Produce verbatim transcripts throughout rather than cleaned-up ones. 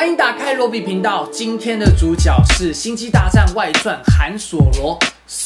欢迎打开罗比频道，今天的主角是《星际大战外传》韩索罗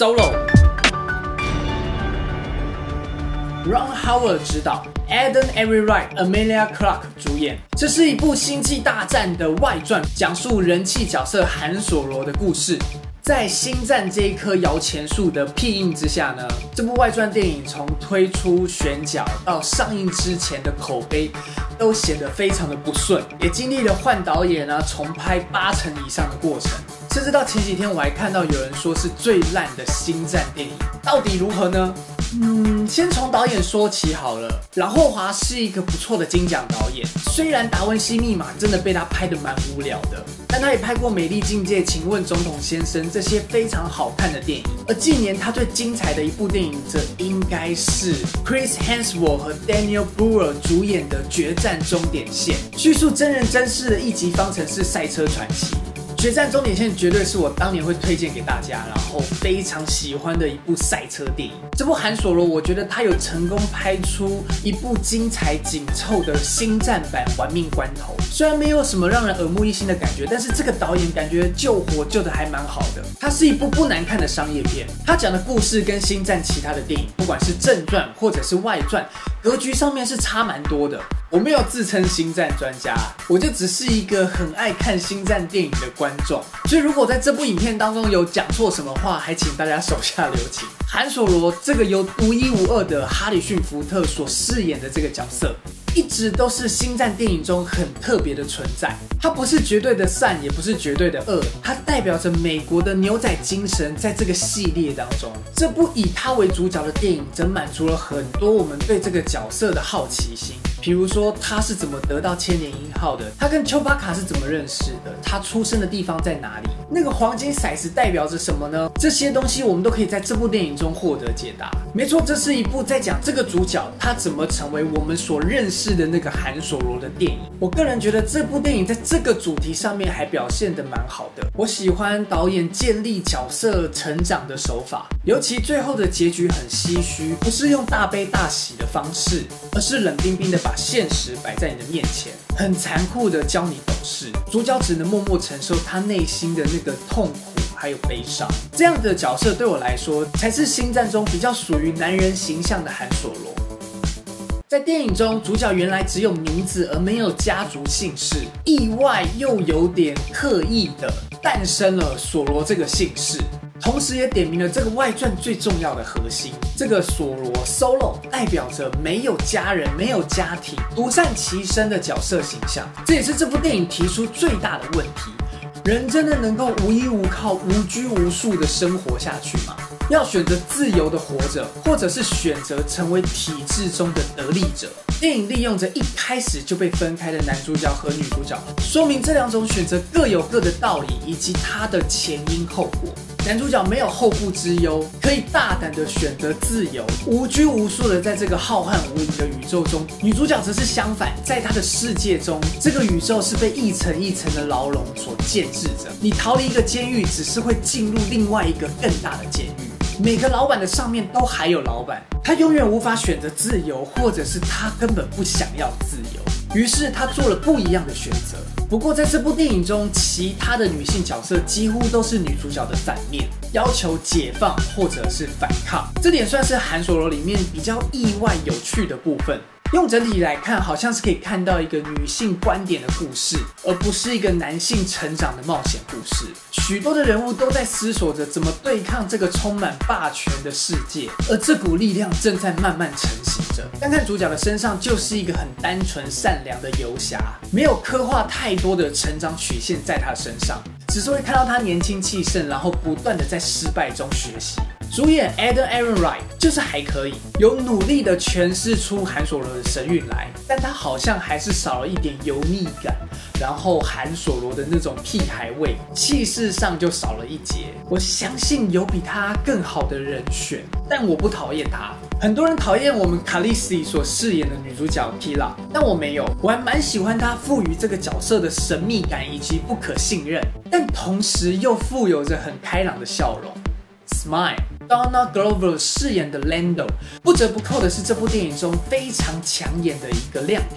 Solo。Ron Howard 执导 ，Adam Erwright、Emilia Clarke 主演。这是一部《星际大战》的外传，讲述人气角色韩索罗的故事。在星战这一棵摇钱树的庇荫之下呢，这部外传电影从推出选角到上映之前的口碑都显得非常的不顺，也经历了换导演啊、重拍八成以上的过程。甚至到前几天我还看到有人说是最烂的星战电影，到底如何呢？嗯，先从导演说起好了。朗霍华是一个不错的金奖导演，虽然《达文西密码》真的被他拍得蛮无聊的，但他也拍过《美丽境界》、《请问总统先生》这些非常好看的电影。而近年他最精彩的一部电影，则应该是 Chris Hemsworth 和 Daniel Bruhl 主演的《决战终点线》，叙述真人真事的一级方程式赛车传奇。决战终点线绝对是我当年会推荐给大家，然后非常喜欢的一部赛车电影。这部韩索罗，我觉得他有成功拍出一部精彩紧凑的星战版《玩命关头》。虽然没有什么让人耳目一新的感觉，但是这个导演感觉救火救的还蛮好的。它是一部不难看的商业片，他讲的故事跟星战其他的电影，不管是正传或者是外传，格局上面是差蛮多的。我没有自称星战专家，我就只是一个很爱看星战电影的观众，所以如果在这部影片当中有讲错什么话，还请大家手下留情。韩索罗这个由独一无二的哈里逊福特所饰演的这个角色，一直都是星战电影中很特别的存在。他不是绝对的善，也不是绝对的恶，他代表着美国的牛仔精神。在这个系列当中，这部以他为主角的电影，则满足了很多我们对这个角色的好奇心。比如说他是怎么得到千年鹰号的，他跟丘巴卡是怎么认识的，他出生的地方在哪里，那个黄金骰子代表着什么呢？这些东西我们都可以在这部电影中获得解答。没错，这是一部在讲这个主角他怎么成为我们所认识的那个韩索罗的电影。我个人觉得这部电影在这个主题上面还表现得蛮好的。我喜欢导演建立角色成长的手法，尤其最后的结局很唏嘘，不是用大悲大喜的方式，而是冷冰冰的把现实摆在你的面前，很残酷的教你懂事。主角只能默默承受他内心的那个痛苦还有悲伤。这样的角色对我来说，才是星战中比较属于男人形象的韩索罗。在电影中，主角原来只有名字而没有家族姓氏，意外又有点刻意的诞生了索罗这个姓氏，同时也点明了这个外传最重要的核心。这个索罗 Solo 代表着没有家人、没有家庭、独善其身的角色形象。这也是这部电影提出最大的问题：人真的能够无依无靠、无拘无束的生活下去吗？要选择自由的活着，或者是选择成为体制中的得利者？电影利用着一开始就被分开的男主角和女主角，说明这两种选择各有各的道理以及它的前因后果。男主角没有后顾之忧，可以大胆的选择自由，无拘无束的在这个浩瀚无垠的宇宙中。女主角则是相反，在她的世界中，这个宇宙是被一层一层的牢笼所建制着。你逃离一个监狱，只是会进入另外一个更大的监狱。每个老板的上面都还有老板，他永远无法选择自由，或者是他根本不想要自由，于是他做了不一样的选择。不过在这部电影中，其他的女性角色几乎都是女主角的反面，要求解放或者是反抗，这点算是韩索罗里面比较意外有趣的部分。用整体来看，好像是可以看到一个女性观点的故事，而不是一个男性成长的冒险故事。许多的人物都在思索着怎么对抗这个充满霸权的世界，而这股力量正在慢慢成型着。单看主角的身上，就是一个很单纯善良的游侠，没有刻画太多的成长曲线在他身上，只是会看到他年轻气盛，然后不断的在失败中学习。主演 Adam Erwright 就是还可以，有努力的诠释出韩索罗的神韵来，但他好像还是少了一点油腻感，然后韩索罗的那种屁孩味，气势上就少了一截。我相信有比他更好的人选，但我不讨厌他。很多人讨厌我们卡莉丝所饰演的女主角 Kira， 但我没有，我还蛮喜欢她赋予这个角色的神秘感以及不可信任，但同时又富有着很开朗的笑容。Smile Donald Glover 饰演的 Lando， 不折不扣的是这部电影中非常抢眼的一个亮点。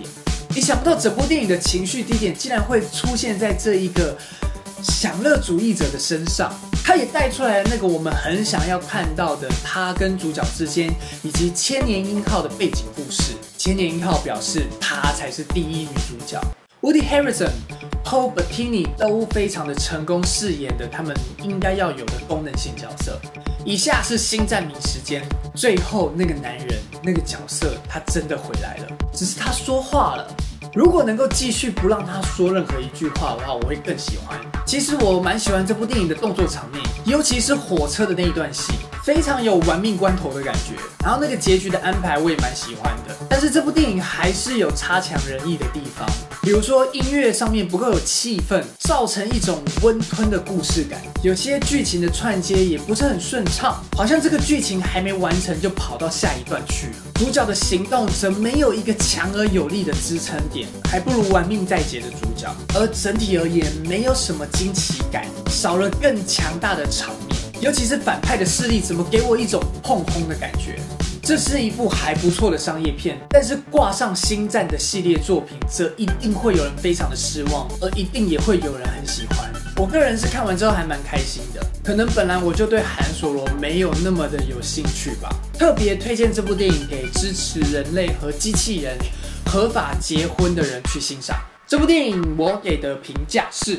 你想不到整部电影的情绪低点竟然会出现在这一个享乐主义者的身上，他也带出来了那个我们很想要看到的他跟主角之间以及千年鹰号的背景故事。千年鹰号表示她才是第一女主角。Woody Harrelson、Paul Bettany 都非常的成功饰演的他们应该要有的功能性角色。以下是星战迷时间，最后那个男人那个角色他真的回来了，只是他说话了。如果能够继续不让他说任何一句话的话，我会更喜欢。其实我蛮喜欢这部电影的动作场面，尤其是火车的那一段戏，非常有玩命关头的感觉。然后那个结局的安排我也蛮喜欢的，但是这部电影还是有差强人意的地方，比如说音乐上面不够有气氛，造成一种温吞的故事感。有些剧情的串接也不是很顺畅，好像这个剧情还没完成就跑到下一段去了。主角的行动则没有一个强而有力的支撑点，还不如玩命在劫的主角。而整体而言，没有什么惊奇感，少了更强大的场面，尤其是反派的势力，怎么给我一种碰轰的感觉。这是一部还不错的商业片，但是挂上星战的系列作品，则一定会有人非常的失望，而一定也会有人很喜欢。我个人是看完之后还蛮开心的，可能本来我就对韩索罗没有那么的有兴趣吧。特别推荐这部电影给支持人类和机器人合法结婚的人去欣赏。这部电影我给的评价是。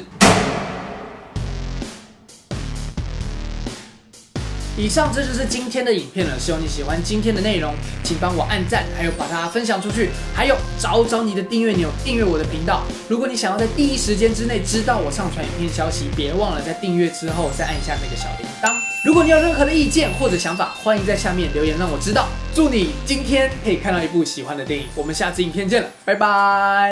以上这就是今天的影片了，希望你喜欢今天的内容，请帮我按赞，还有把它分享出去，还有找找你的订阅钮，订阅我的频道。如果你想要在第一时间之内知道我上传影片消息，别忘了在订阅之后再按一下那个小铃铛。如果你有任何的意见或者想法，欢迎在下面留言让我知道。祝你今天可以看到一部喜欢的电影，我们下次影片见了，拜拜。